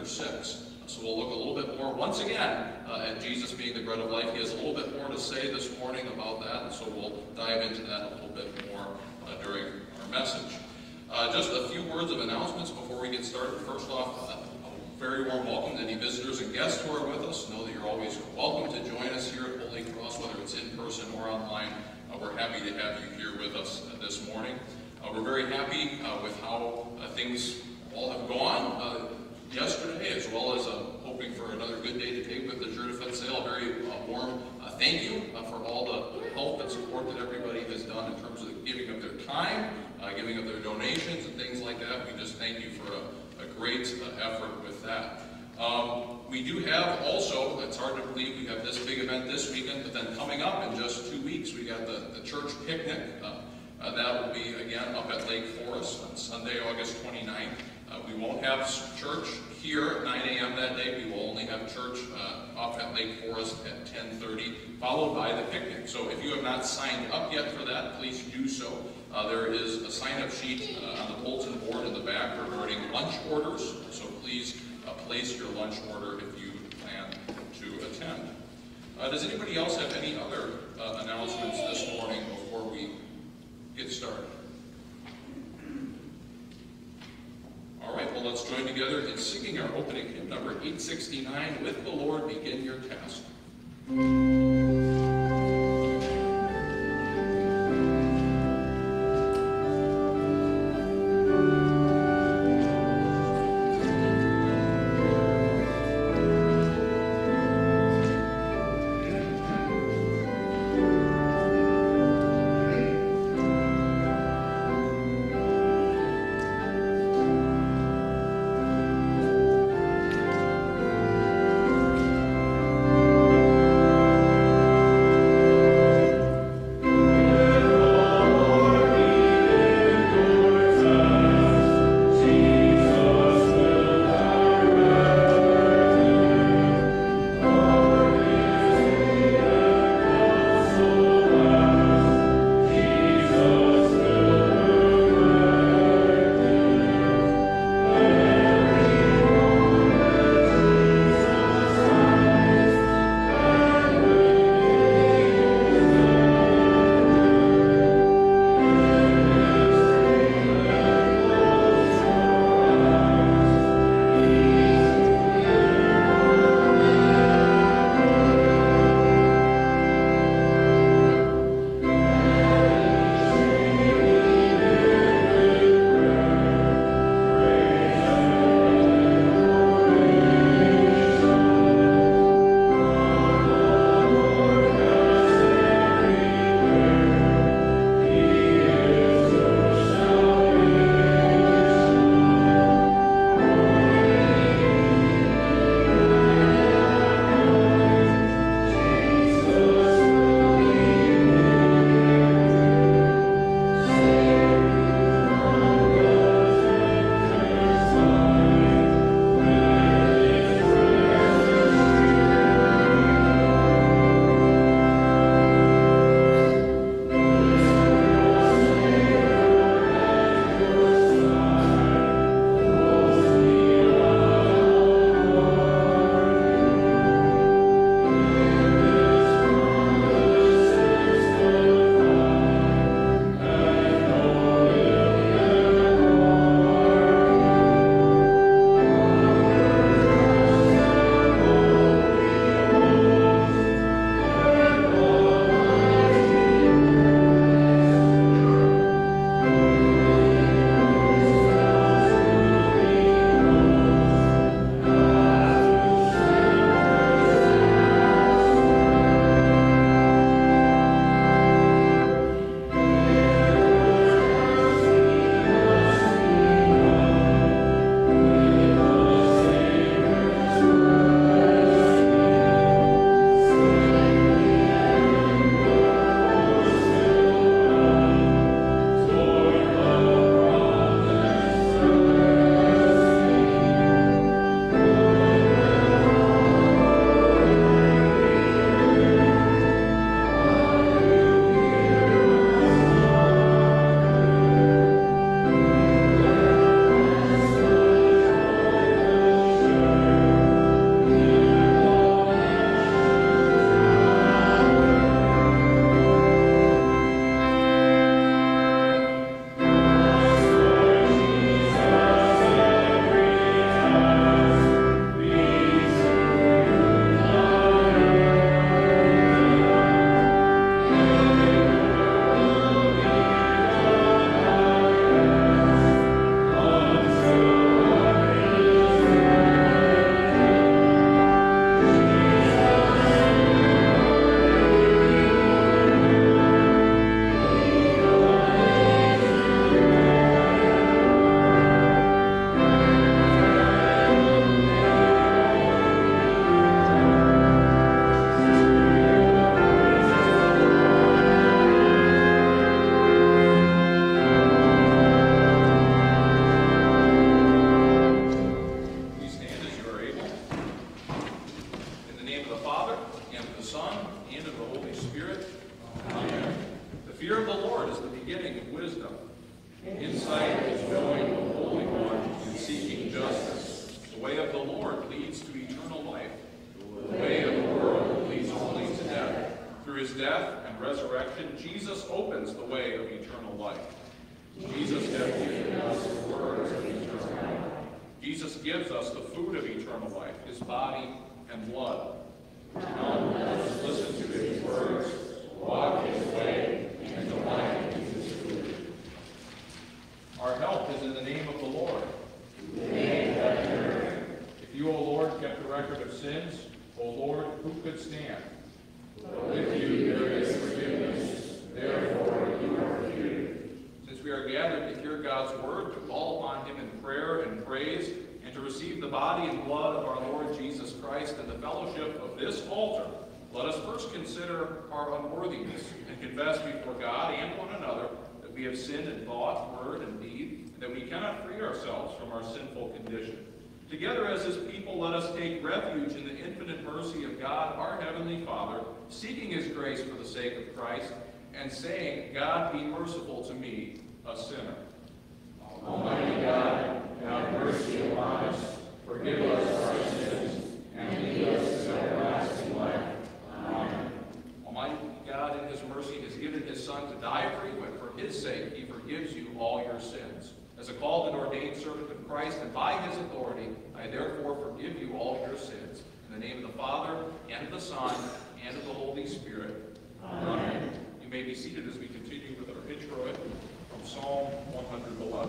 chapter 6. So we'll look a little bit more, once again, at Jesus being the bread of life. He has a little bit more to say this morning about that, and so we'll dive into that a little bit more during our message. Just a few words of announcements before we get started. First off, a very warm welcome to any visitors and guests who are with us. Know that you're always welcome to join us here at Holy Cross, whether it's in person or online. We're happy to have you here with us this morning. We're very happy with how things all have gone yesterday, as well as hoping for another good day today with the Jour Fete sale. A very warm thank you for all the help and support that everybody has done in terms of giving of their time, giving of their donations and things like that. We just thank you for a great effort with that. We do have also, it's hard to believe we have this big event this weekend, but then coming up in just 2 weeks, we got the church picnic. That will be, again, up at Lake Forest on Sunday, August 29th. We won't have church here at 9 a.m. that day. We will only have church up at Lake Forest at 10:30, followed by the picnic. So if you have not signed up yet for that, please do so. There is a sign-up sheet on the bulletin board in the back regarding lunch orders, so please place your lunch order if you plan to attend. Does anybody else have any other announcements this morning before we get started? All right, well, let's join together in singing our opening hymn, number 869, With the Lord Begin Your Task. Son, and of the Holy Spirit. Amen. The fear of the Lord is the beginning of wisdom. Insight is knowing the Holy One and seeking justice. The way of the Lord leads to eternal life. The way of the world leads only to death. Through his death and resurrection, Jesus opens the way of eternal life. Jesus has given us the words of eternal life. Jesus gives us the food of eternal life, his body and blood. Come, let us listen to his words, walk his way, and delight in his food. Our help is in the name of the Lord. If you, O Lord, kept a record of sins, O Lord, who could stand? But with you there is forgiveness, therefore you are feared. Since we are gathered to hear God's word, to call upon him in prayer and praise, and to receive the body and blood of our Lord Jesus Christ and the fellowship of this altar, let us first consider our unworthiness and confess before God and one another that we have sinned in thought, word, and deed, and that we cannot free ourselves from our sinful condition. Together as his people, let us take refuge in the infinite mercy of God, our Heavenly Father, seeking his grace for the sake of Christ, and saying, God, be merciful to me, a sinner. Almighty God, have mercy upon us, forgive us our sins, and lead us to everlasting life. Amen. Almighty God, in his mercy, has given his Son to die for you, and for his sake he forgives you all your sins. As a called and ordained servant of Christ, and by his authority, I therefore forgive you all your sins. In the name of the Father, and of the Son, and of the Holy Spirit. Amen. You may be seated as we continue with our introit from Psalm 111.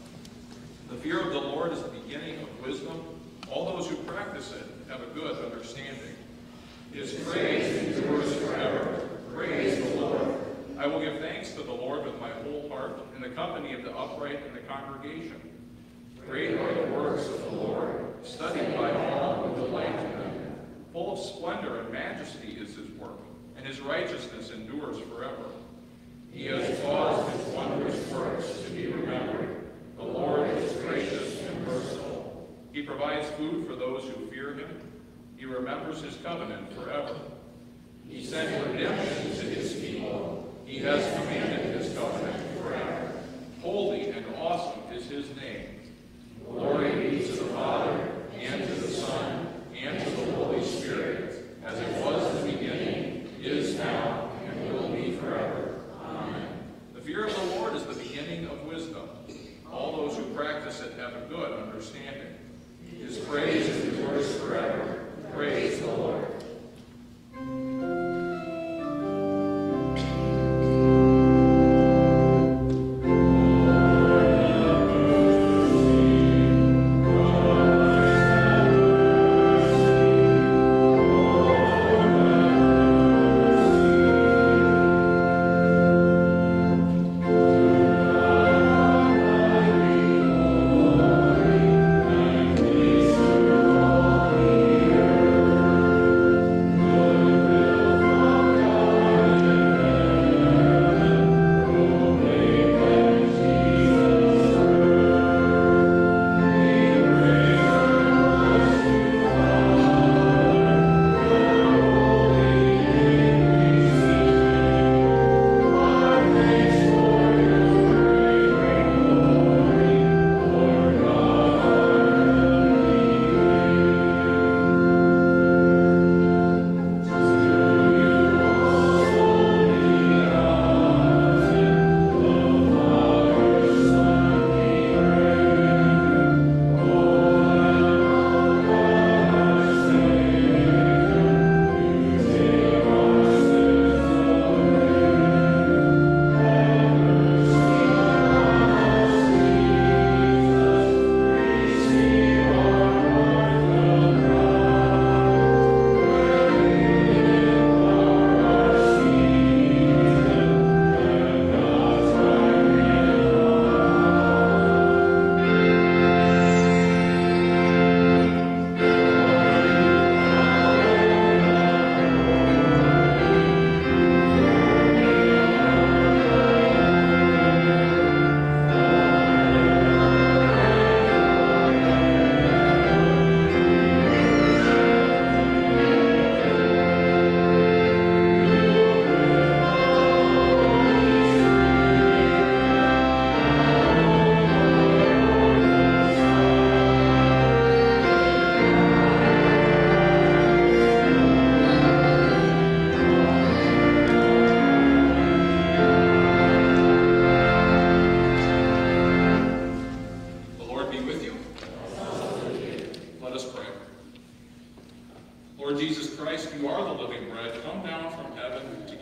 The fear of the Lord is the beginning of wisdom. All those who practice it have a good understanding. His praise endures forever. Praise the Lord. I will give thanks to the Lord with my whole heart, in the company of the upright in the congregation. Great are the works of the Lord, studied by all who delight in them. Full of splendor and majesty is his work, and his righteousness endures forever. He has caused his wondrous works to be remembered. The Lord is gracious and merciful. He provides food for those who fear him. He remembers his covenant forever. He sent redemption to his people. He has commanded his covenant forever. Holy and awesome is his name. Glory be to the Father, and to the Son, and to the Holy Spirit, as it was in the beginning, is now, and will be forever. Amen. The fear of the Lord is the beginning of wisdom. All those who practice it have a good understanding. His praise endures forever. Praise the Lord.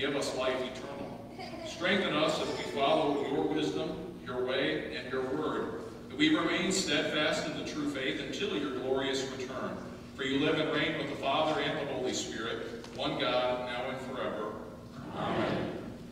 give us life eternal. Strengthen us as we follow your wisdom, your way, and your word, that we remain steadfast in the true faith until your glorious return. For you live and reign with the Father and the Holy Spirit, one God, now and forever. Amen.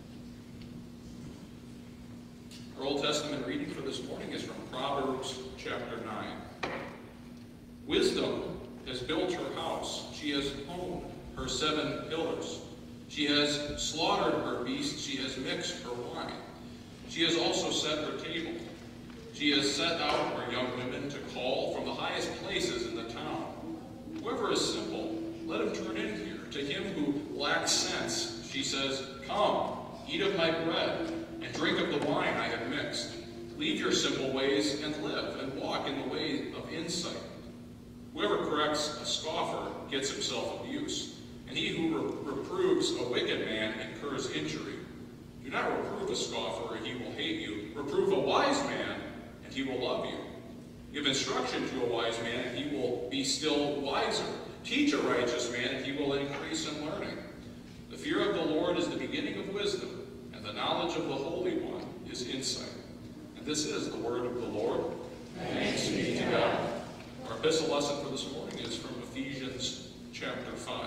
Our Old Testament reading for this morning is from Proverbs chapter 9. Wisdom has built her house. She has honed her 7 pillars. She has slaughtered her beasts. She has mixed her wine. She has also set her table. She has set out her young women to call from the highest places in the town. Whoever is simple, let him turn in here. To him who lacks sense, she says, come, eat of my bread, and drink of the wine I have mixed. Leave your simple ways and live, and walk in the way of insight. Whoever corrects a scoffer gets himself abuse, and he who reproves a wicked man incurs injury. Do not reprove a scoffer, or he will hate you. Reprove a wise man, and he will love you. Give instruction to a wise man, and he will be still wiser. Teach a righteous man, and he will increase in learning. The fear of the Lord is the beginning of wisdom, and the knowledge of the Holy One is insight. And this is the word of the Lord. Thanks be to God. Our epistle lesson for this morning is from Ephesians chapter 5.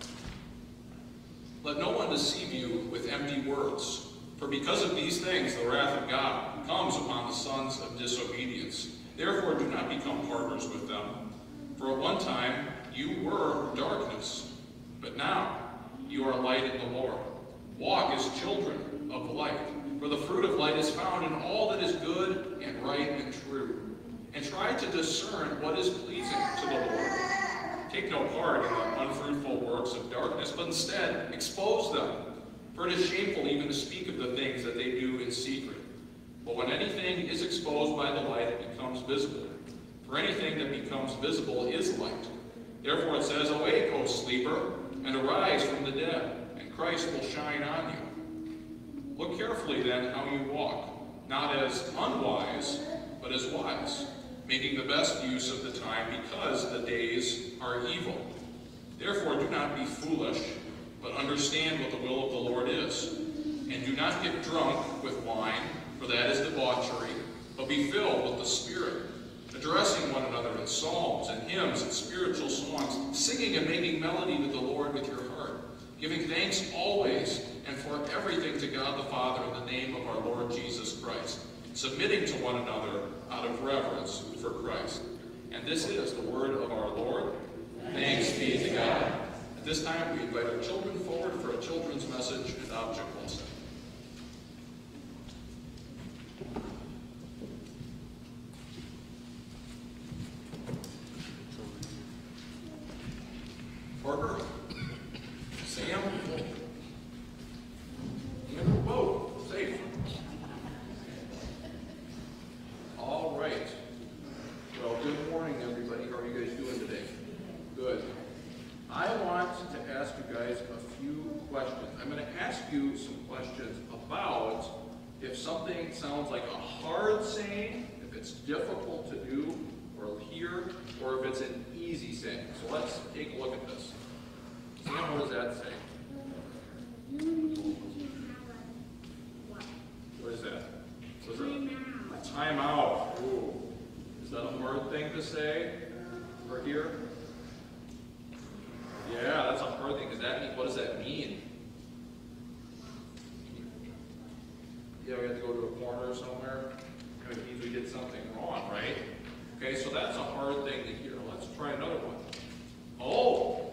Let no one deceive you with empty words, for because of these things the wrath of God comes upon the sons of disobedience. Therefore do not become partners with them. For at one time you were darkness, but now you are light in the Lord. Walk as children of light, for the fruit of light is found in all that is good and right and true. And try to discern what is pleasing to the Lord. Take no part in the unfruitful works of darkness, but instead expose them. For it is shameful even to speak of the things that they do in secret. But when anything is exposed by the light, it becomes visible. For anything that becomes visible is light. Therefore it says, awake, O sleeper, and arise from the dead, and Christ will shine on you. Look carefully then how you walk, not as unwise, but as wise, making the best use of the time, because the days are evil. Therefore do not be foolish, but understand what the will of the Lord is. And do not get drunk with wine, for that is debauchery, but be filled with the Spirit, addressing one another in psalms and hymns and spiritual songs, singing and making melody to the Lord with your heart, giving thanks always and for everything to God the Father in the name of our Lord Jesus Christ, submitting to one another out of reverence for Christ. And this is the word of our Lord. Thanks be to God. At this time, we invite our children forward for a children's message and object lesson. Parker, Sam, and Bo, safe. All right. Well, good morning, everybody. How are you guys doing today? Good. I want to ask you guys a few questions. I'm going to ask you some questions about if something sounds like a hard saying, if it's difficult to do or hear, or if it's an easy saying. So let's take a look at this. Sam, what does that say? What is that? A time out. Ooh. Is that a hard thing to say or hear? Yeah, that's a hard thing. What does that mean? Yeah, we have to go to a corner somewhere. It means we did something wrong, right? Okay, so that's a hard thing to hear. Let's try another one. Oh!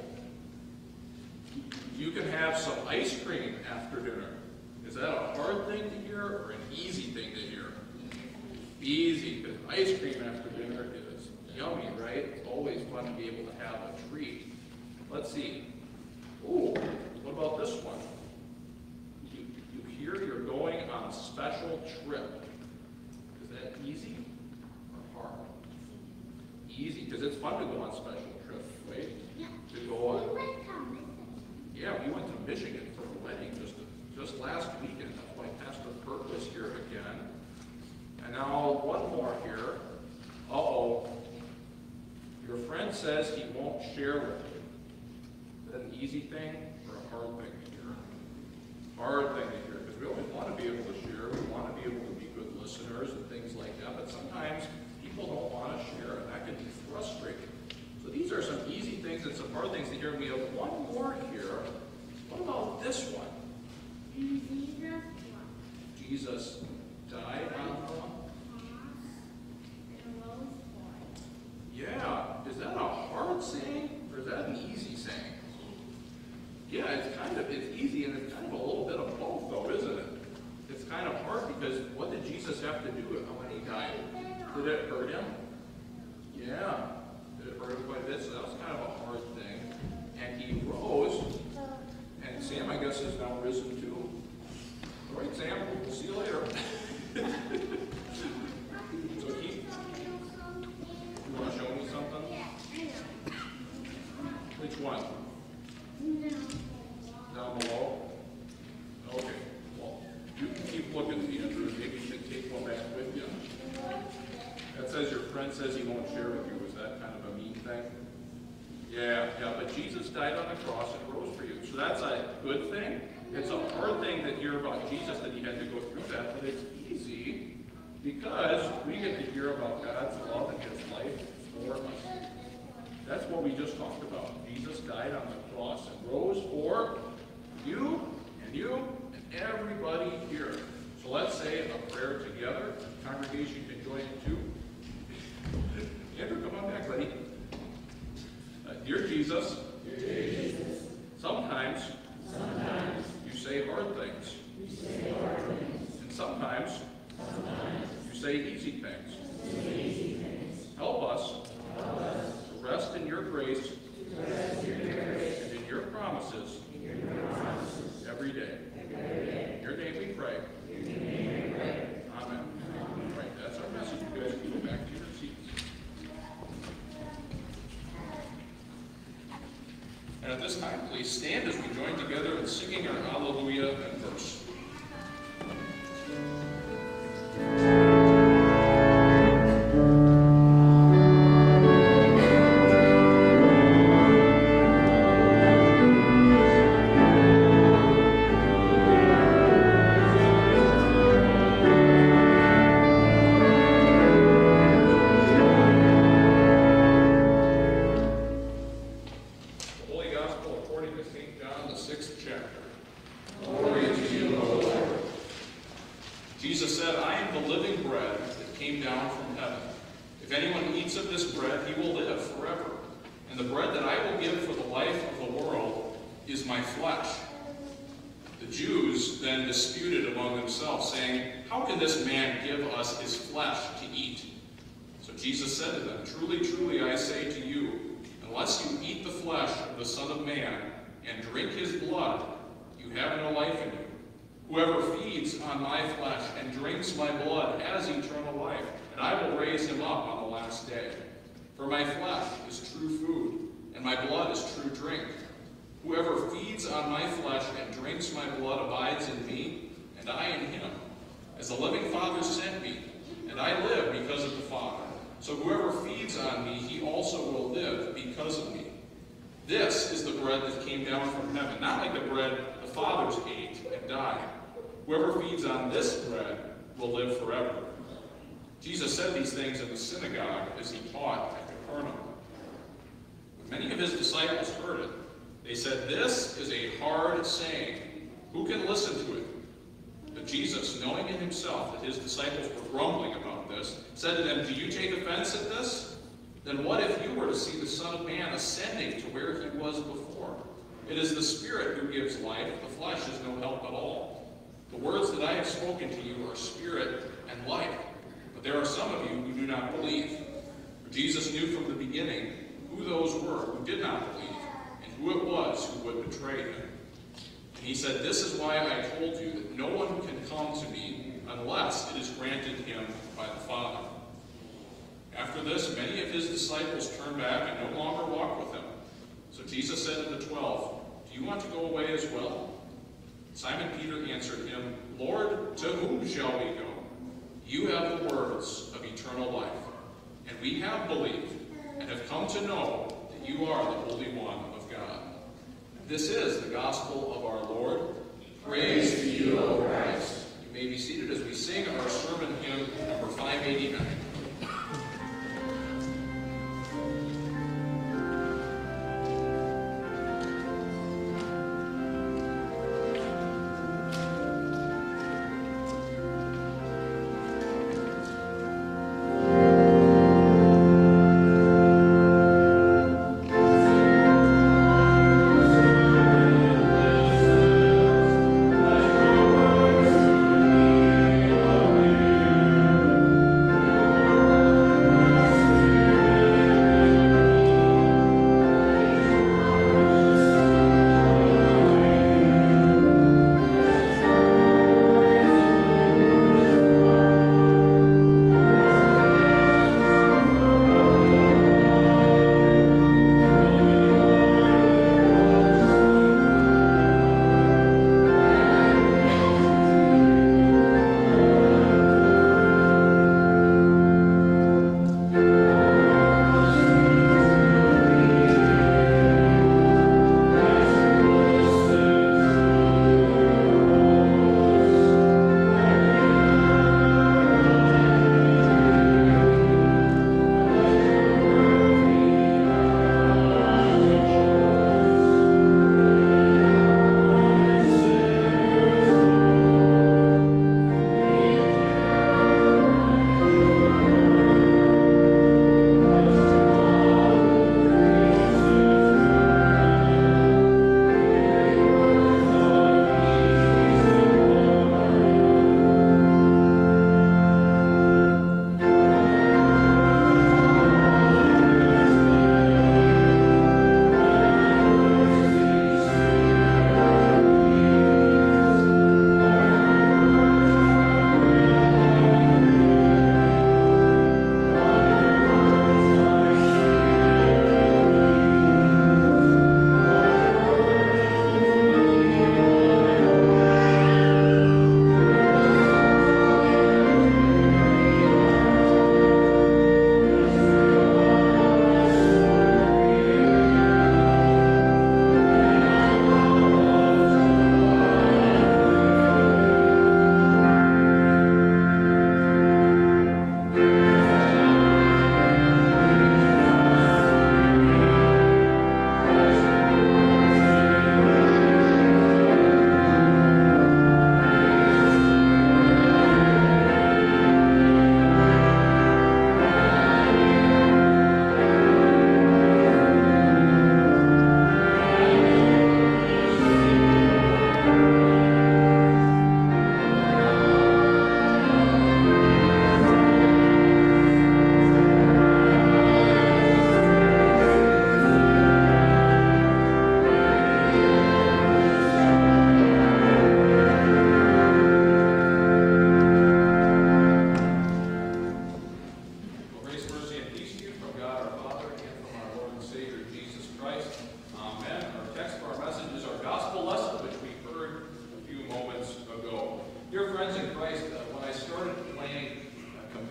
You can have some ice cream after dinner. Is that a hard thing to hear or an easy thing to hear? Easy, because ice cream after dinner is yummy, right? It's always fun to be able to have a treat. Let's see. Ooh, what about this one? You hear you're going on a special trip. Is that easy or hard? Easy, because it's fun to go on special trips, right? Yeah. To go on. We went to Michigan. Yeah, we went to Michigan for a wedding just last weekend. That's why Pastor Kurt was here again. And now one more here. Uh-oh. Your friend says he won't share with you. Is that an easy thing or a hard thing to hear? Jesus died on the cross? Yeah. Is that a hard saying, or is that an easy saying? Yeah, it's easy, and it's kind of a little bit of both, though, isn't it? It's kind of hard because what did Jesus have to do when he died? Did it hurt him? Yeah. Did it hurt him quite a bit? So that was kind of a hard thing. And he rose, and Sam, I guess, is now risen too. All right, Sam, we'll see you later. So you want to show me something? Which one? Down below? Okay. Well, you can keep looking, Andrew. Maybe you should take one back with you. That says your friend says he won't share with you. Is that kind of a mean thing? Yeah, but Jesus died on the cross and rose for you. So that's a good thing. It's a hard thing to hear about Jesus, that he had to go through that, but it's easy because we get to hear about God's love and his life for us. That's what we just talked about. Jesus died on the cross and rose for you and everybody here. So let's say a prayer together. The congregation can join in too. Andrew, come on back, buddy. Dear Jesus, sometimes you say hard things. And sometimes you say easy things. Help us to rest in your grace and in your promises every day. In your name we pray. Amen. All right, that's our message. You guys can go back to your seats. And at this time, please stand as we join together in singing our Hallelujah and verse. For my flesh is true food, and my blood is true drink. Whoever feeds on my flesh and drinks my blood abides in me, and I in him. As the living Father sent me, and I live because of the Father. So whoever feeds on me, he also will live because of me. This is the bread that came down from heaven, not like the bread the fathers ate and died. Whoever feeds on this bread will live forever. Jesus said these things in the synagogue as he taught at Capernaum. When many of his disciples heard it, they said, "This is a hard saying. Who can listen to it?" But Jesus, knowing in himself that his disciples were grumbling about this, said to them, "Do you take offense at this? Then what if you were to see the Son of Man ascending to where he was before? It is the Spirit who gives life. The flesh is no help at all. The words that I have spoken to you are spirit and life. But there are some of you who do not believe." For Jesus knew from the beginning who those were who did not believe, and who it was who would betray him. And he said, "This is why I told you that no one can come to me unless it is granted him by the Father." After this, many of his disciples turned back and no longer walked with him. So Jesus said to the 12, "Do you want to go away as well?" Simon Peter answered him, "Lord, to whom shall we go? You have the words of eternal life, and we have believed and have come to know that you are the Holy One of God." This is the gospel of our Lord. Praise to you, O Christ. You may be seated as we sing our sermon hymn number 589.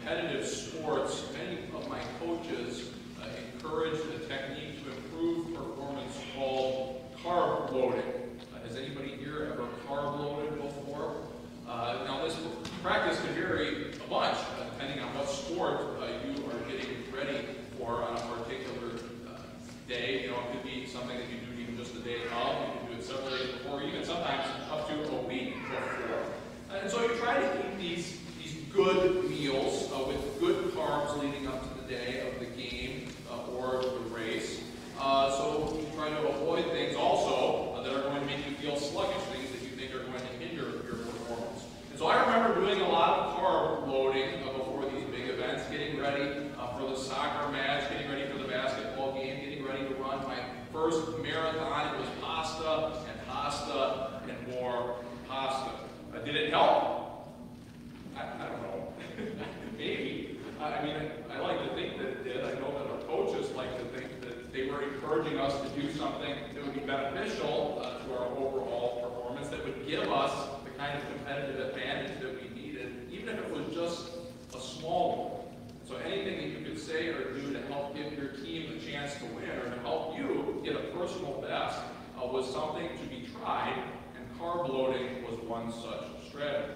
competitive sports, many of my coaches encourage the technique to improve performance called carb loading. Has anybody here ever carb loaded before? Now this practice can vary a bunch depending on what sport you are getting ready for on a particular day. You know, it could be something that you do even just the day of. You can do it several days before, even sometimes up to a week before. And so you try to eat these good meals with good carbs leading up to the day of the game or the race. So you try to avoid things also that are going to make you feel sluggish, things that you think are going to hinder your performance. And so I remember doing a lot of carb loading before these big events, getting ready for the soccer match, getting ready for the basketball game, getting ready to run my first marathon. It was pasta and more pasta. Did it help? I don't know. Maybe. I mean, I like to think that it did. I know that our coaches like to think that they were encouraging us to do something that would be beneficial to our overall performance, that would give us the kind of competitive advantage that we needed, even if it was just a small one. So anything that you could say or do to help give your team a chance to win or to help you get a personal best was something to be tried, and carb loading was one such strategy.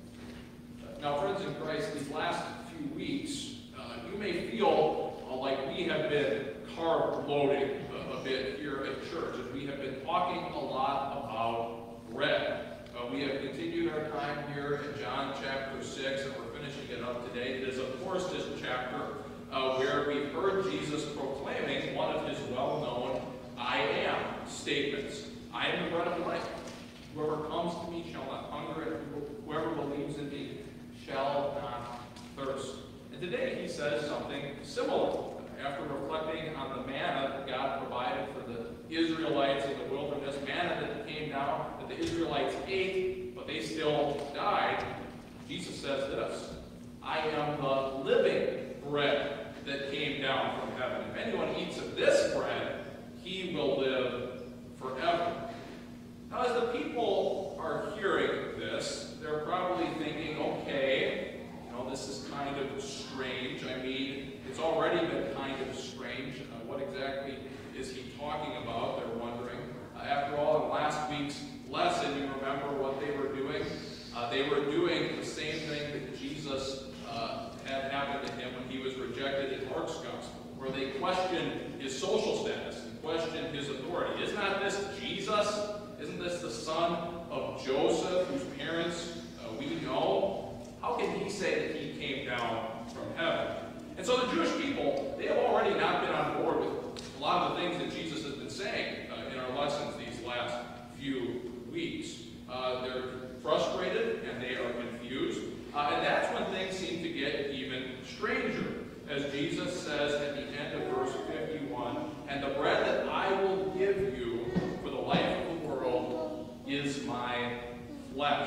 Now, friends in Christ, these last few weeks, you may feel like we have been carb loading a bit here at church, as we have been talking a lot about bread. We have continued our time here in John chapter 6, and we're finishing it up today. It is, of course, this chapter where we've heard Jesus proclaiming one of his well-known I am statements. I am the bread of life. Whoever comes to me shall not hunger, and whoever believes in me shall not thirst. And today he says something similar. After reflecting on the manna that God provided for the Israelites in the wilderness, manna that came down, that the Israelites ate, but they still died, Jesus says this: I am the living bread that came down from heaven. If anyone eats of this bread, he will live forever. Now, as the people are hearing this, they're probably thinking, okay, this is kind of strange. I mean, it's already been kind of strange. What exactly is he talking about? They're wondering. After all, in last week's lesson, you remember what they were doing? They were doing the same thing that Jesus had happened to him when he was rejected in Mark's Gospel, where they questioned his social status and questioned his authority. Isn't that this Jesus? Isn't this the son of Joseph, whose parents we know? How can he say that he came down from heaven? And so the Jewish people, they have already not been on board with a lot of the things that Jesus has been saying in our lessons these last few weeks. They're frustrated and they are confused. And that's when things seem to get even stranger. As Jesus says at the end of verse 51, and the bread that I will give you for the life of the world is my flesh.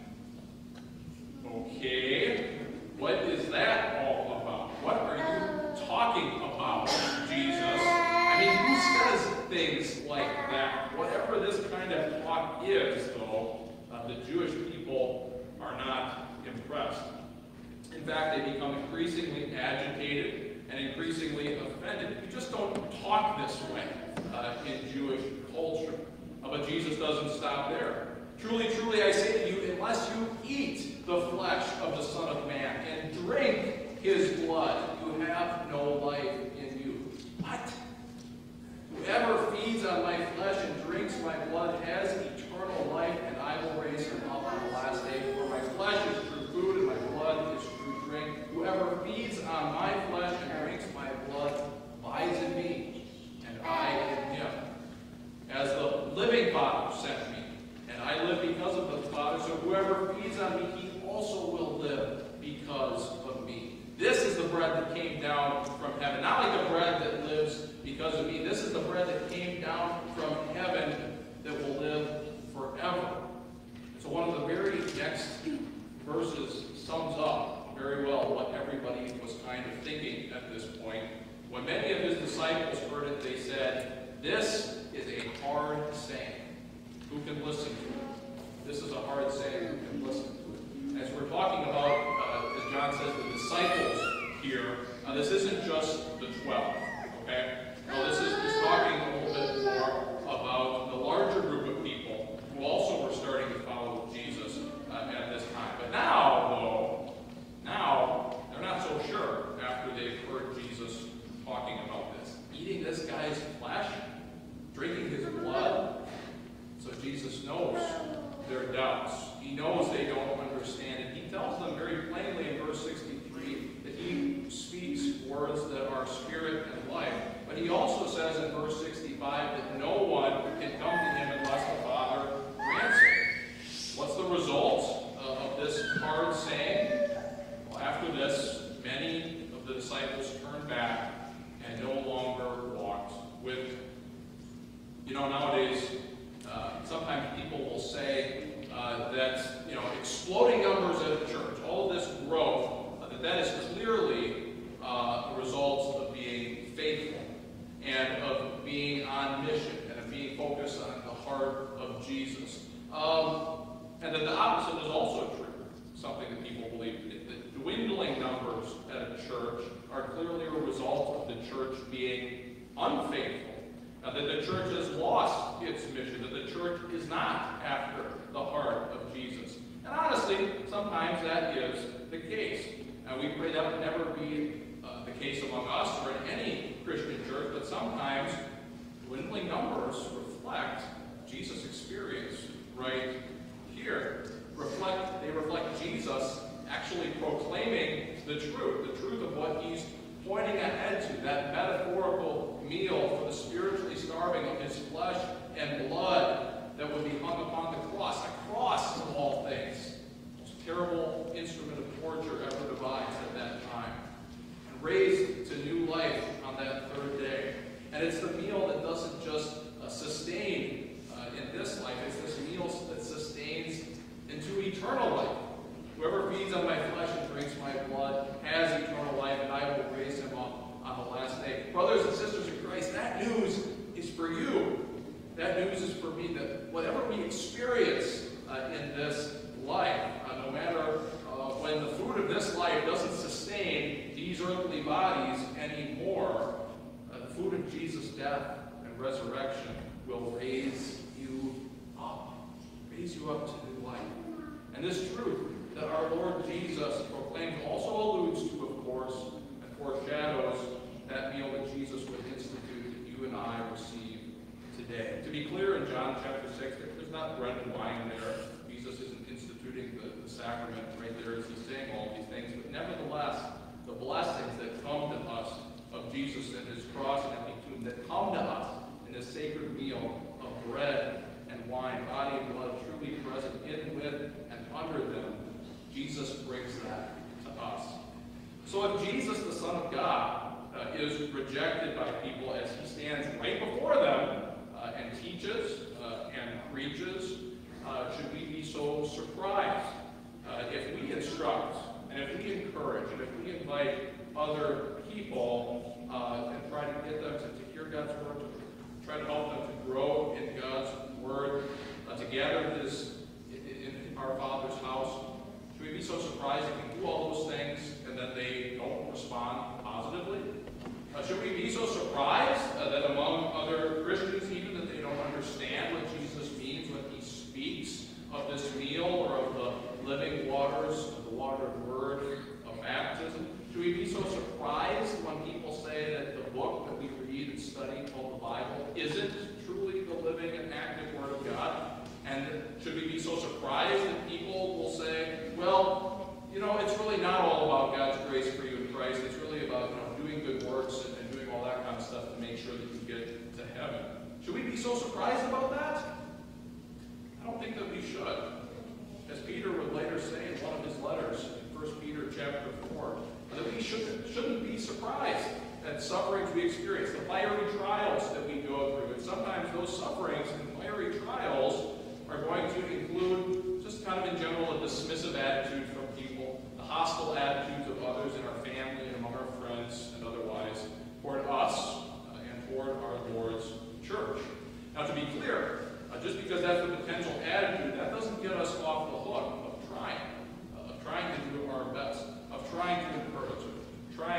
Okay, what is that all about? What are you talking about, Jesus? I mean, who says things like that? Whatever this kind of talk is, though, the Jewish people are not impressed. In fact, they become increasingly agitated and increasingly offended. You just don't talk this way in Jewish culture. But Jesus doesn't stop there. Truly, truly, I say to you, unless you eat the flesh of the Son of Man and drink his blood, you have no life in you. What? Whoever feeds on my flesh and drinks my blood has eternal life, and I will raise him up on the last day. For my flesh is true food, and my blood is true drink. Whoever feeds on my flesh and drinks my blood abides in me, and I in him. As the living Father sent me, and I live because of the Father, so whoever feeds on me, he also will live because of me. This is the bread that came down from heaven. Not like the bread that lives because of me. This is the bread that came down from heaven that will live forever. So one of the very next verses sums up very well what everybody was kind of thinking at this point. When many of his disciples heard it, they said, "This is a hard saying. Who can listen to it?" This is a hard saying. Who can listen to it? As we're talking about, as John says, the disciples here. This isn't just the 12, okay? No, this is talking a little bit more about the larger group of people who also were starting to follow Jesus at this time. But now, though, they're not so sure after they've heard Jesus talking about this. Eating this guy's flesh, drinking his blood. So Jesus knows their doubts. He knows they don't understand it. He tells them very plainly in verse 63 that he speaks words that are spirit and life. But he also says in verse 65 that no one can come to him unless the Father grants it. What's the result of this hard saying? Well, after this, many of the disciples turned back and no longer walked with him. You know, nowadays, sometimes people will say that, exploding numbers at a church, all this growth, that is clearly a result of being faithful and of being on mission and of being focused on the heart of Jesus. And that the opposite is also true, something that people believe. The dwindling numbers at a church are clearly a result of the church being unfaithful. That the church has lost its mission, that the church is not after the heart of Jesus. And honestly, sometimes that is the case. And we pray that would never be the case among us or in any Christian church, but sometimes dwindling numbers reflect Jesus' experience right here. They reflect Jesus actually proclaiming the truth of what he's pointing ahead to, that metaphorical meal for the spiritually starving of his flesh and blood that would be hung upon the cross. A cross, of all things, the most terrible instrument of torture ever devised at that time, and raised to new life on that third day. And it's the meal that doesn't just sustain in this life, it's this meal that sustains into eternal life. Whoever feeds on my flesh and drinks my blood has eternal life, and I will raise him up on the last day. Brothers and sisters in Christ, that news is for you. That news is for me, that whatever we experience in this life, no matter when the food of this life doesn't sustain these earthly bodies anymore, the food of Jesus' death and resurrection will raise you up to new life. And this truth that our Lord Jesus proclaims also alludes to, of course, and foreshadows that meal that Jesus would institute that you and I receive today. To be clear, in John chapter 6, there's not bread and wine there. Jesus isn't instituting the sacrament right there as he's saying all these things. But nevertheless, the blessings that come to us of Jesus and his cross and empty tomb, that come to us in this sacred meal of bread and wine, body and blood, truly present in, with, and under them, Jesus brings that to us. So if Jesus, the Son of God, is rejected by people as he stands right before them and teaches and preaches, should we be so surprised if we instruct and if we encourage and if we invite other people and try to get them to hear God's word, to try to help them to grow in God's word, to gather in our Father's house? Should we be so surprised if we do all those things and then they don't respond positively? Should we be so surprised that among other Christians, even that they don't understand what Jesus means when he speaks of this meal or of the living waters, of the watered word of baptism? Should we be so surprised when people say that the book that we read and study called the Bible isn't truly the living and active Word of God? And should we be so surprised that people will say, well, it's really not all about God's grace for you in Christ. It's really about doing good works and doing all that kind of stuff to make sure that you get to heaven. Should we be so surprised about that? I don't think that we should. As Peter would later say in one of his letters, in 1 Peter chapter 4, that we shouldn't be surprised at sufferings we experience, the fiery trials that we go through. And sometimes those sufferings and fiery trials are going to include just kind of in general a dismissive attitude from people, the hostile attitudes of others in our family and among our friends and otherwise toward us and toward our Lord's church. Now, to be clear, just because that's the potential attitude, that doesn't get us off the hook of trying to do our best, of trying to encourage, of trying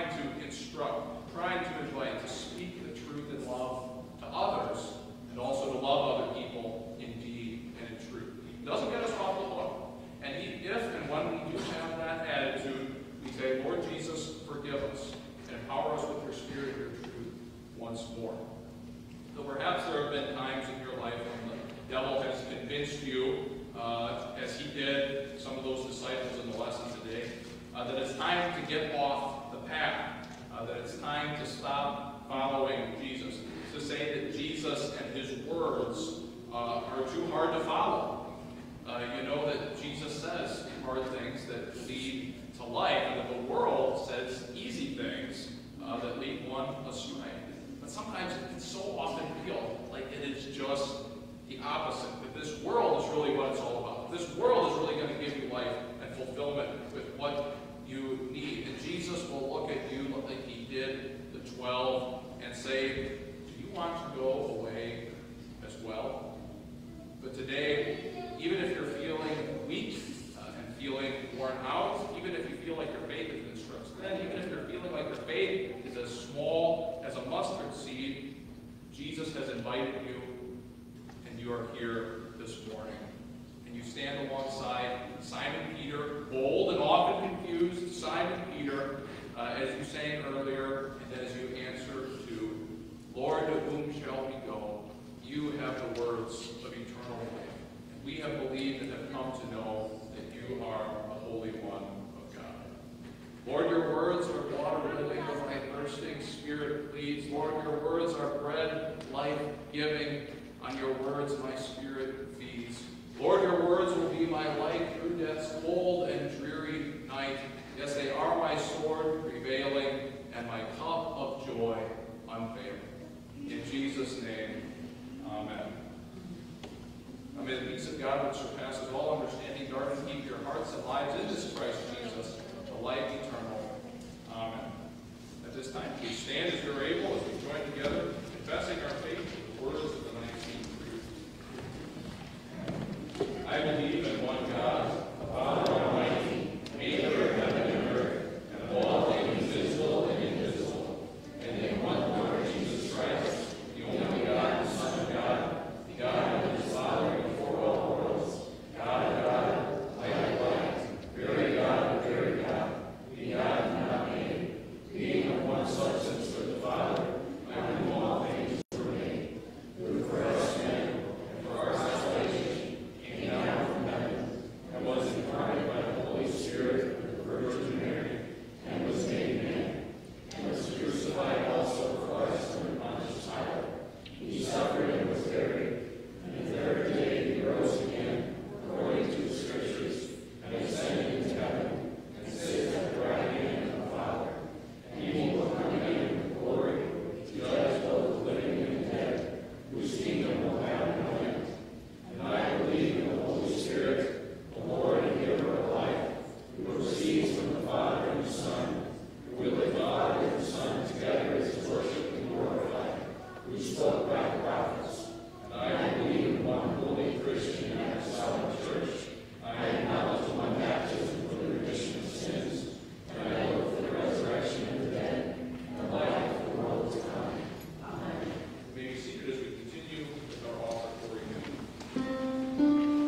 that it's time to get off the path, that it's time to stop following Jesus, to say that Jesus and his words are too hard to follow. You know that Jesus says hard things that lead to life, and that the world says easy things that lead one astray. But sometimes it can so often feel like it is just the opposite, that this world is really what it's all about. This world is really going to give you life and fulfillment with what you need. And Jesus will look at you like he did the 12 and say, do you want to go away as well? But today, even if you're feeling weak and feeling worn out, even if you feel like your faith has been stretched thin, even if you're feeling like your faith is as small as a mustard seed, Jesus has invited you, and you are here this morning. And you stand alongside Simon Peter, bold and often confused Simon Peter, as you sang earlier, and as you answer to, Lord, to whom shall we go? You have the words of eternal life. And we have believed and have come to know that you are the Holy One of God. Lord, your words are water living of my thirsting spirit pleads. Lord, your words are bread, life-giving. On your words my spirit feeds. Lord, your words will be my light through death's cold and dreary night. Yes, they are my sword prevailing and my cup of joy unfailing. In Jesus' name, amen. May the peace of God, which surpasses all understanding, guard and keep your hearts and lives in this Christ Jesus, the life eternal. Amen. At this time, please stand as you're able as we join together, confessing our faith with the words of the Nicene Creed. I believe in one God, the Father Almighty, maker of heaven and earth, and of all things visible and invisible, and in one Lord Jesus Christ, the only God, the Son of God, the God of his Father before all worlds, God of God, light of light, very God of very God, begotten, not made, being of one substance with the Father, by whom all things were made, who for us men and for our salvation came down from heaven, and was incarnate by the Holy Spirit of the Virgin Mary, and was made man, and was crucified also for us under Pontius Pilate. He suffered and was buried, and the third day he rose again, according to the Scriptures, and ascended into heaven, and sitteth at the right hand of the Father. And he will come again with glory, to judge both the living and the dead, whose kingdom will have no end. And I believe in the Holy Spirit, the Lord and giver of life, who proceeds from the Father and the Son, who with the Father and the Son together is worshipped and glorified, who spoke by the prophets. And I believe in one holy Christian and apostolic church. I acknowledge one baptism for the remission of sins, and I look for the resurrection of the dead and the life of the world to come. Amen. You may be seated as we continue with our offertory hymn.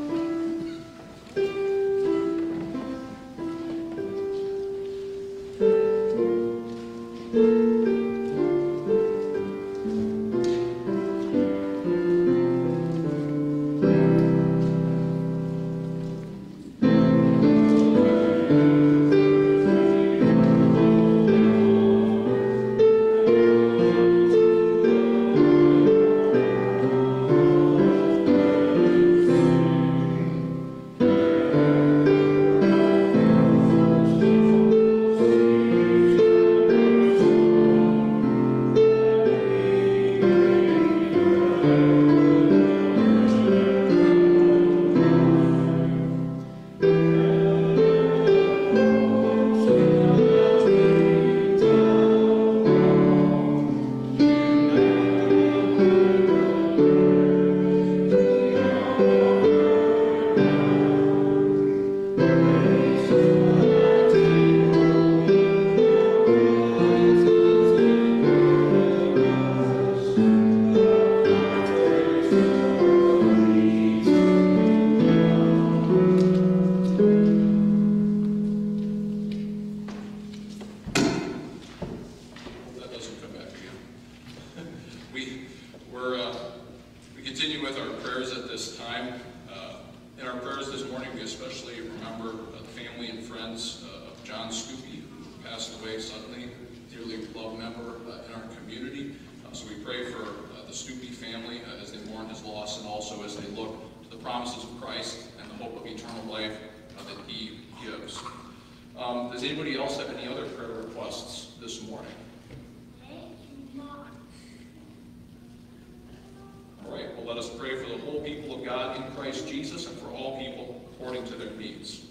We continue with our prayers at this time. In our prayers this morning, we especially remember the family and friends of John Scoopy, who passed away suddenly, dearly beloved member in our community. So we pray for the Scoopy family as they mourn his loss, and also as they look to the promises of Christ and the hope of eternal life that he gives. Does anybody else have any other prayer requests this morning? All right, well, let us pray for the whole people of God in Christ Jesus and for all people according to their needs.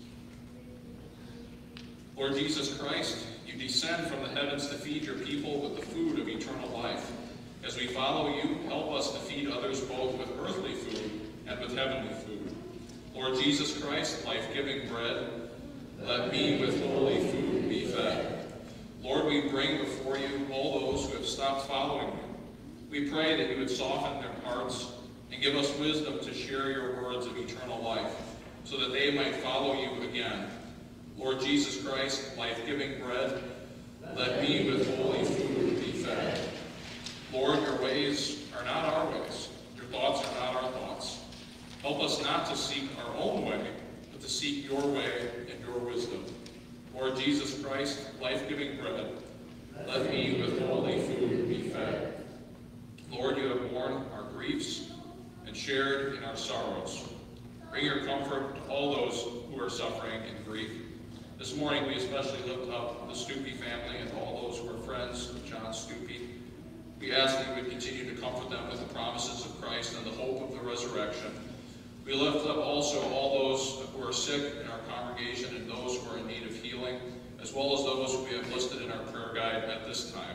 Lord Jesus Christ, you descend from the heavens to feed your people with the food of eternal life. As we follow you, help us to feed others both with earthly food and with heavenly food. Lord Jesus Christ, life-giving bread, let me with holy food be fed. Lord, we bring before you all those who have stopped following you. We pray that you would soften their hearts and give us wisdom to share your words of eternal life, so that they might follow you again. Lord Jesus Christ, life-giving bread, let me with holy food be fed. Lord, your ways are not our ways. Your thoughts are not our thoughts. Help us not to seek our own way, but to seek your way and your wisdom. Lord Jesus Christ, life-giving bread, let me with holy food be fed. Lord, you have borne our griefs and shared in our sorrows. Bring your comfort to all those who are suffering in grief. This morning we especially lift up the Stoopy family and all those who are friends of John Stoopy. We ask that you would continue to comfort them with the promises of Christ and the hope of the resurrection. We lift up also all those who are sick in our congregation and those who are in need of healing, as well as those we have listed in our prayer guide at this time.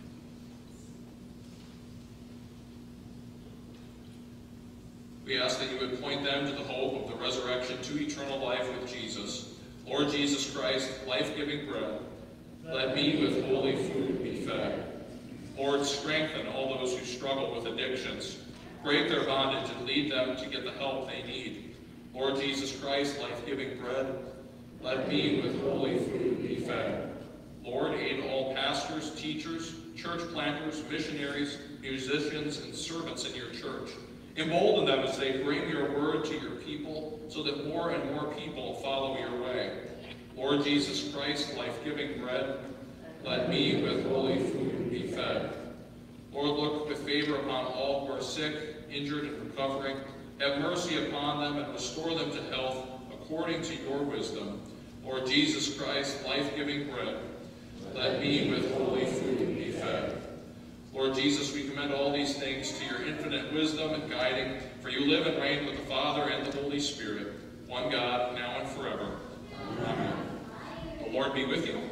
We ask that you would point them to the hope of the resurrection to eternal life with Jesus. Lord Jesus Christ, life-giving bread, let me with holy food be fed. Lord, strengthen all those who struggle with addictions. Break their bondage and lead them to get the help they need. Lord Jesus Christ, life-giving bread, let me with holy food be fed. Lord, aid all pastors, teachers, church planters, missionaries, musicians, and servants in your church. Embolden them as they bring your word to your people, so that more and more people follow your way. Lord Jesus Christ, life-giving bread, let me with holy food be fed. Lord, look with favor upon all who are sick, injured, and recovering. Have mercy upon them and restore them to health according to your wisdom. Lord Jesus Christ, life-giving bread, let me with holy food be fed. Lord Jesus, we commend all these things to your infinite wisdom and guiding, for you live and reign with the Father and the Holy Spirit, one God, now and forever. Amen. The Lord be with you.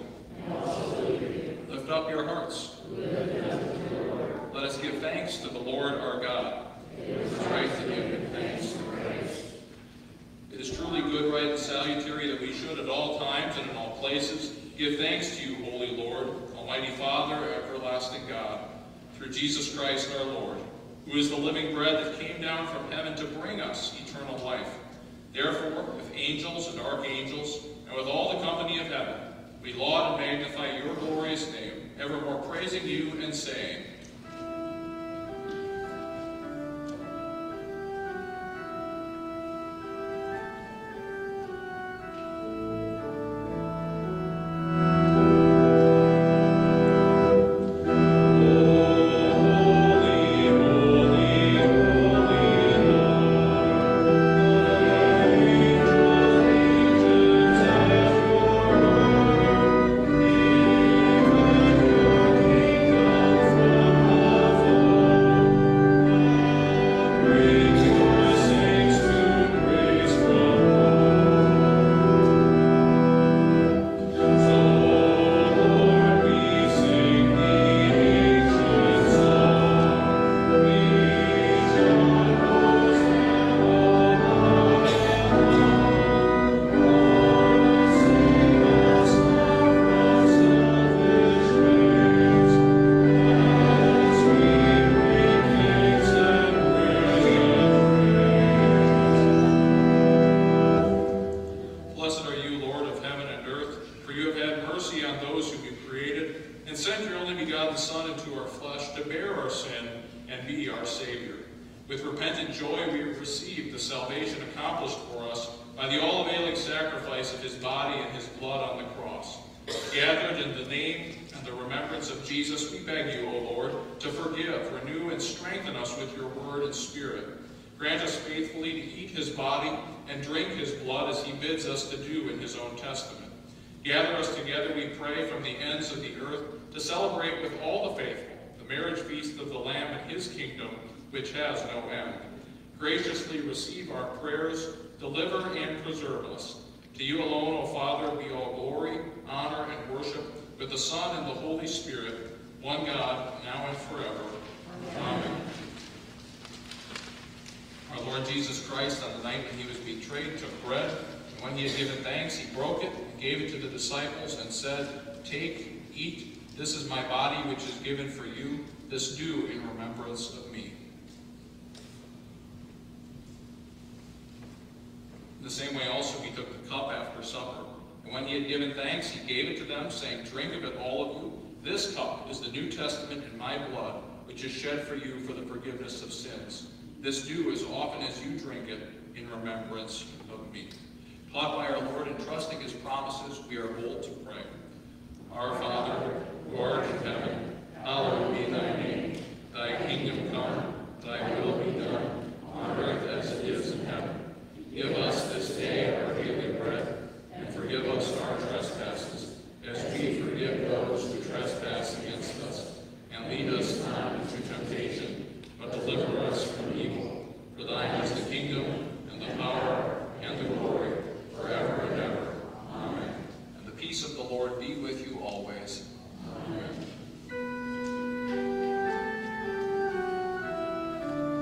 Lift up your hearts. Let us give thanks to the Lord our God. It is right to give him thanks and praise. It is truly good, right, and salutary that we should at all times and in all places give thanks to you, Holy Lord, Almighty Father, everlasting God, through Jesus Christ our Lord, who is the living bread that came down from heaven to bring us eternal life. Therefore, with angels and archangels, and with all the company of heaven, we laud and magnify your glorious name, evermore praising you and saying, With repentant joy we have received the salvation accomplished for us by the all-availing sacrifice sacrifice of his body and his blood on the cross. Gathered in the name and the remembrance of Jesus, we beg you, O Lord, to forgive, renew, and strengthen us with your word and spirit. Grant us faithfully to eat his body and drink his blood as he bids us to do in his own testament. Gather us together, we pray, from the ends of the earth to celebrate with all the faithful the marriage feast of the Lamb and his kingdom, which has no end. Graciously receive our prayers, deliver and preserve us. To you alone, O Father, be all glory, honor, and worship, with the Son and the Holy Spirit, one God, now and forever. Amen. Our Lord Jesus Christ, on the night when he was betrayed, took bread, and when he had given thanks, he broke it and gave it to the disciples and said, "Take, eat, this is my body which is given for you. This do in remembrance of me." In the same way also he took the cup after supper, and when he had given thanks, he gave it to them, saying, "Drink of it, all of you. This cup is the New Testament in my blood, which is shed for you for the forgiveness of sins. This do as often as you drink it in remembrance of me." Taught by our Lord and trusting his promises, we are bold to pray. Our Father, who art in heaven, hallowed be thy name. Thy kingdom come, thy will be done, on earth as it is in heaven. Give us this day our daily bread, and forgive us our trespasses, as we forgive those who trespass against us. And lead us not into temptation, but deliver us from evil. For thine is the kingdom, and the power, and the glory, forever and ever. Amen. And the peace of the Lord be with you always. Amen.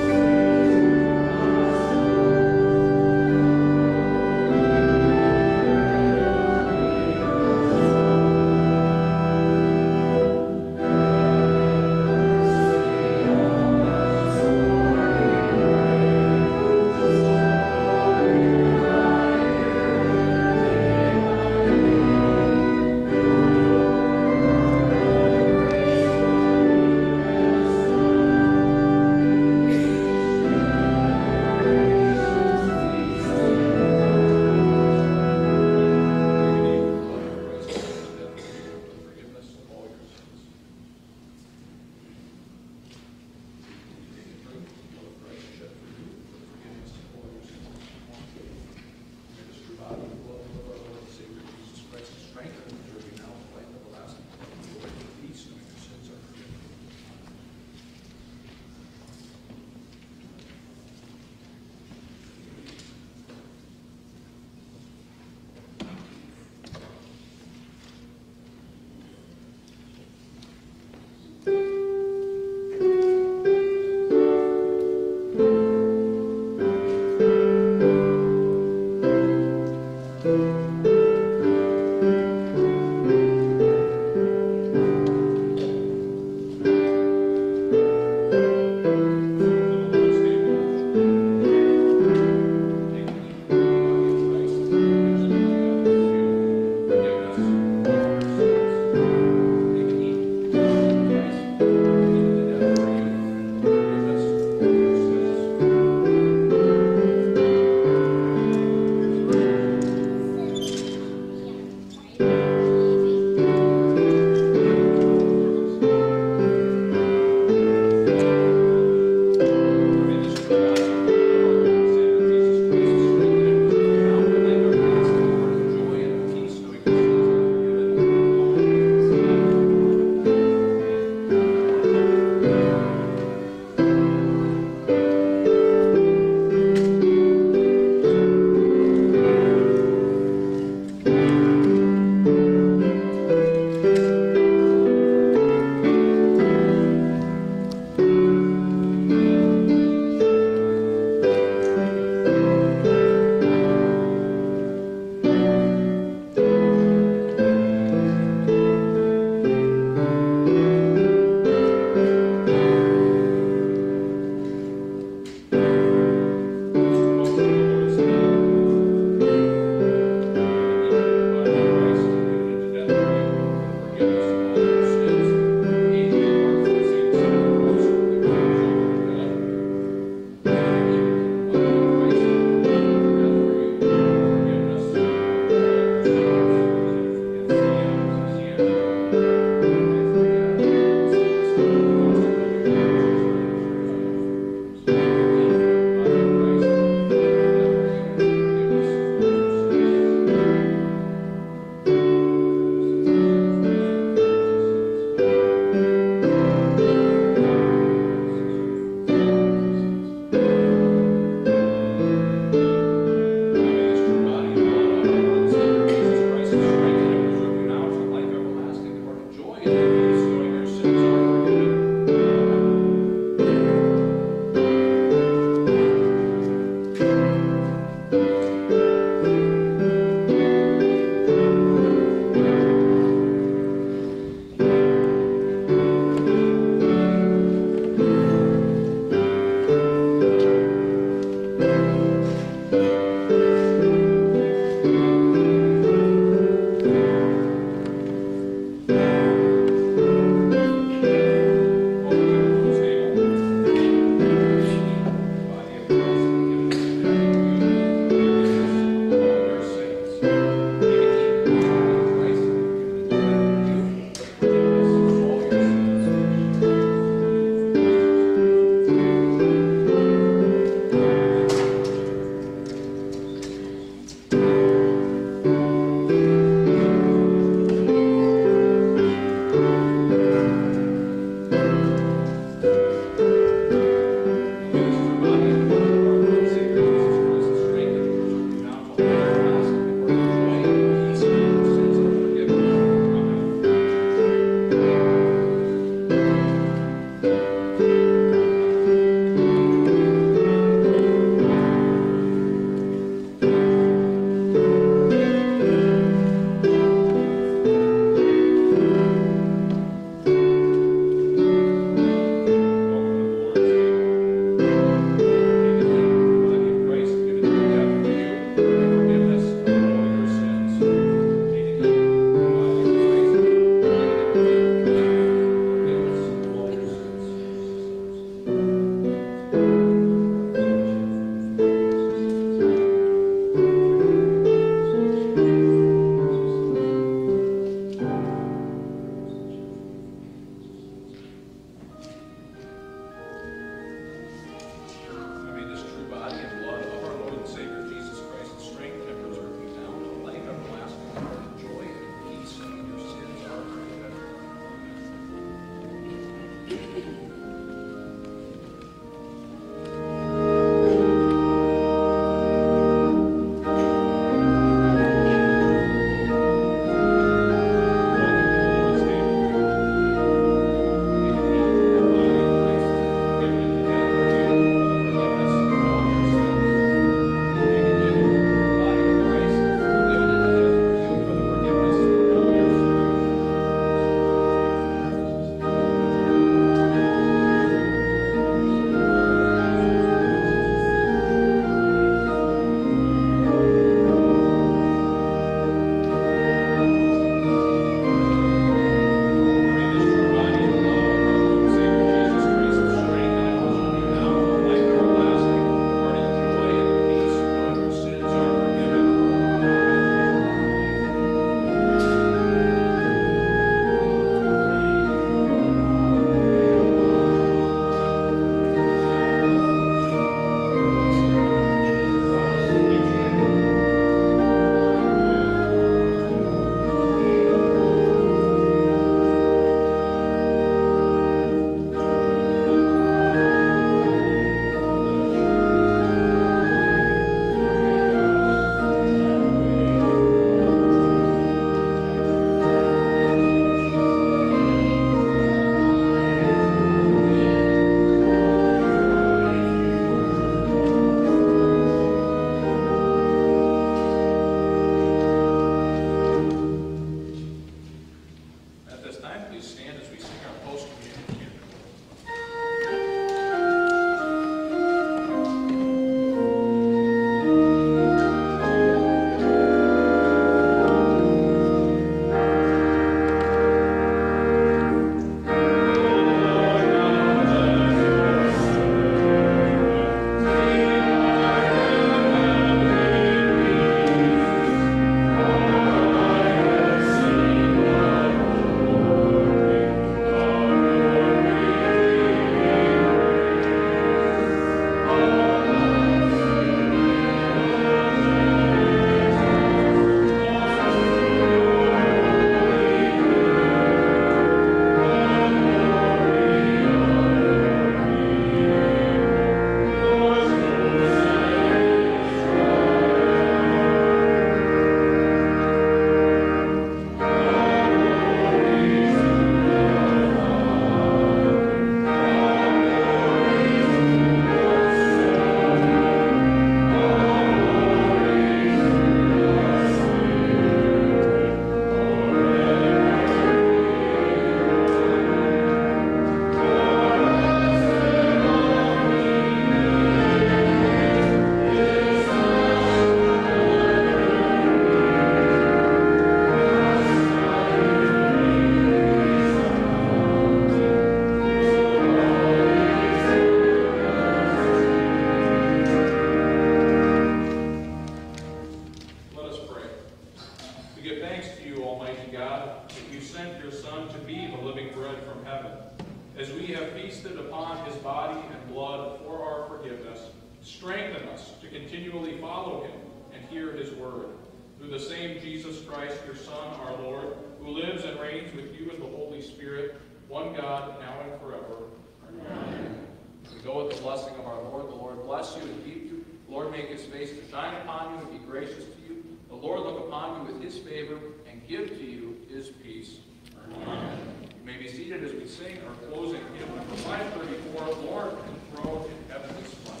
continually follow him and hear his word. Through the same Jesus Christ, your Son, our Lord, who lives and reigns with you in the Holy Spirit, one God, now and forever. Amen. We go with the blessing of our Lord. The Lord bless you and keep you. The Lord make his face to shine upon you and be gracious to you. The Lord look upon you with his favor and give to you his peace. Amen. You may be seated as we sing our closing hymn number 534, Lord enthroned in heavenly splendor.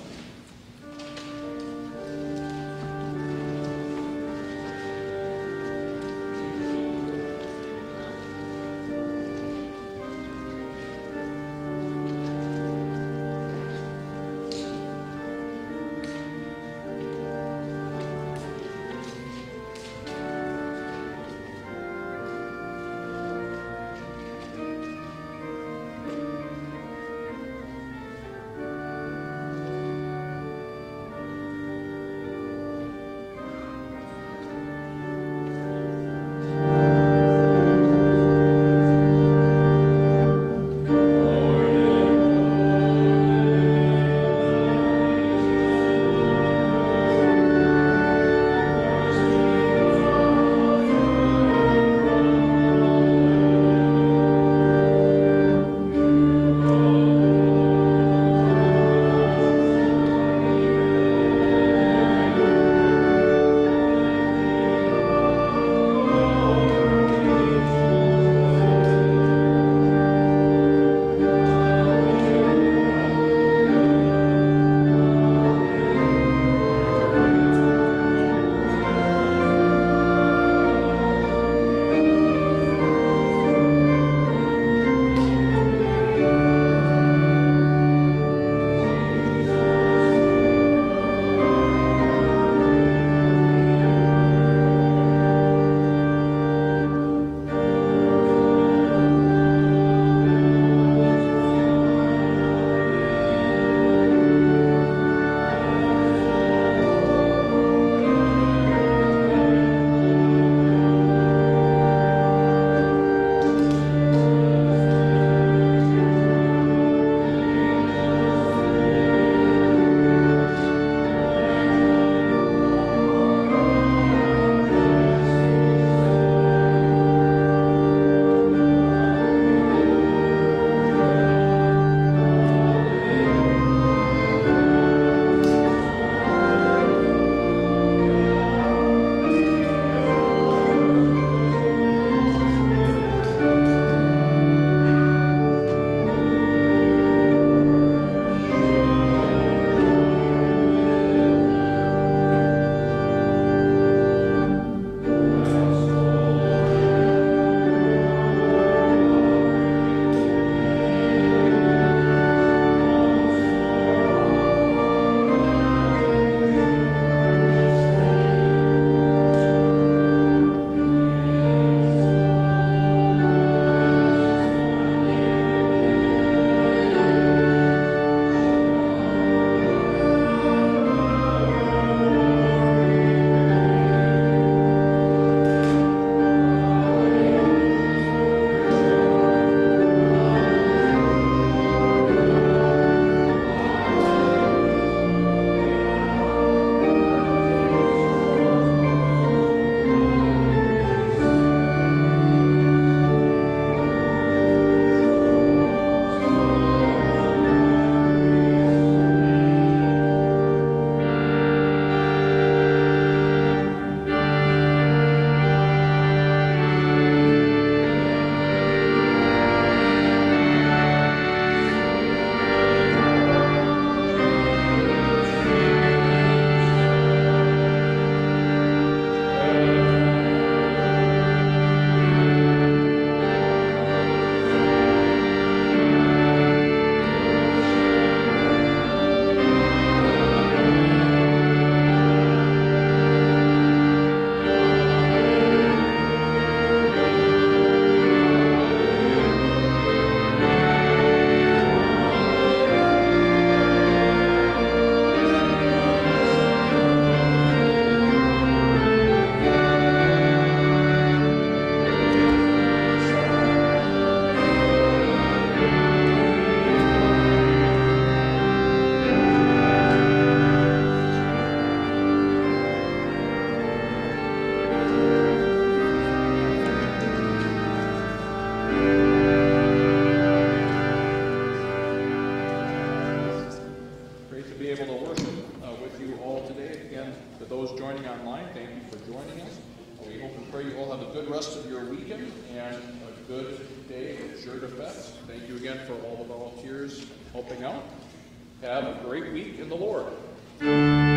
And to those joining online, thank you for joining us. We hope and pray you all have a good rest of your weekend and a good day at Jour de Fete. Thank you again for all the volunteers helping out. Have a great week in the Lord.